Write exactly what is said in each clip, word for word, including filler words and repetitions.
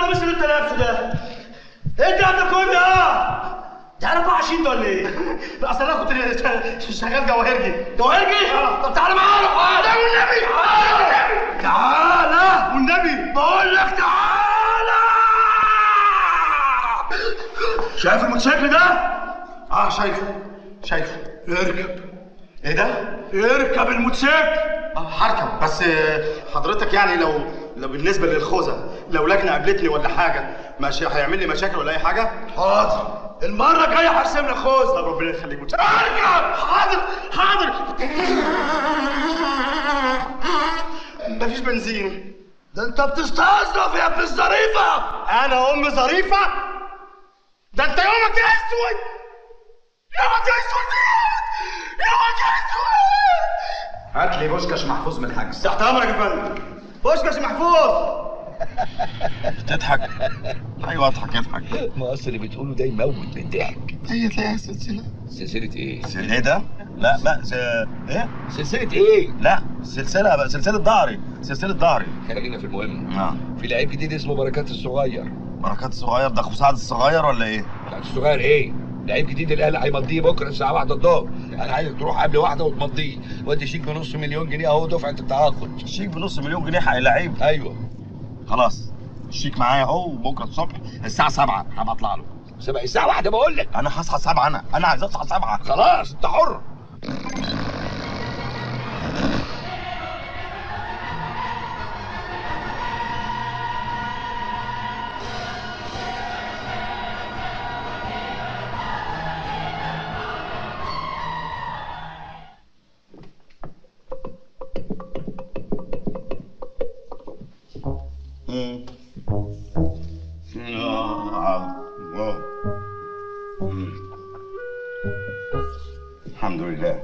القميص اللي انت لابسه ده؟ ايه ده كله ده؟ ده أربعة وعشرين ده ولا ايه؟ اصل انا كنت شغال جواهرجي. جواهرجي؟ اه. طب تعالى معانا. تعالى والنبي. تعالى. تعالى والنبي. بقول لك تعالى. شايف الموتوسيكل ده؟ اه شايفه. شايفه. اركب. ايه ده؟ اركب الموتوسيكل. اه هركب بس حضرتك يعني لو لو بالنسبه للخوذه لو لجنه قابلتني ولا حاجه ماشي هيعمل لي مشاكل ولا اي حاجه؟ حاضر. المره الجايه هرسم لك خوذه. طب ربنا يخليك موتوسيكل. اركب. حاضر حاضر. مفيش بنزين. ده انت بتستظرف يا ابن الظريفه. انا ام ظريفه؟ ده انت يومك اسود. يومك اسود. يومك اسود. هات لي بوشكاش محفوظ من الحجز. تحت امرك يا فندم. بوشكاش محفوظ. بتضحك؟ ايوه اضحك اضحك. ما اصل اللي بتقوله ده يموت من الضحك. هي تلاقيها سلسله. سلسله ايه؟ ايه ده؟ لا لا س... ايه؟ سلسله ايه؟ لا سلسله بقى سلسله ظهري سلسله ظهري. خلينا في المهم. اه في لعيب جديد اسمه بركات الصغير. بركات الصغير ده اخو سعد الصغير ولا ايه؟ سعد الصغير ايه؟ لعيب جديد الاهلي هيمضيه بكره الساعه واحدة الظهر. انا عايزك تروح قبل واحده وتمضيه. وادي شيك بنص مليون جنيه اهو دفعه التعاقد. شيك بنص مليون جنيه حق لعيب؟ ايوه. خلاص الشيك معايا اهو وبكره الصبح الساعه سبعة هبقى اطلع له. سبعة الساعه واحدة بقول لك. انا هصحى سبعة انا انا عايز اصحى سبعة. خلاص انت حر. الحمد لله.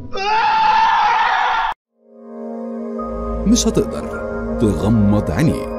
مش هتقدر تغمض عينيك.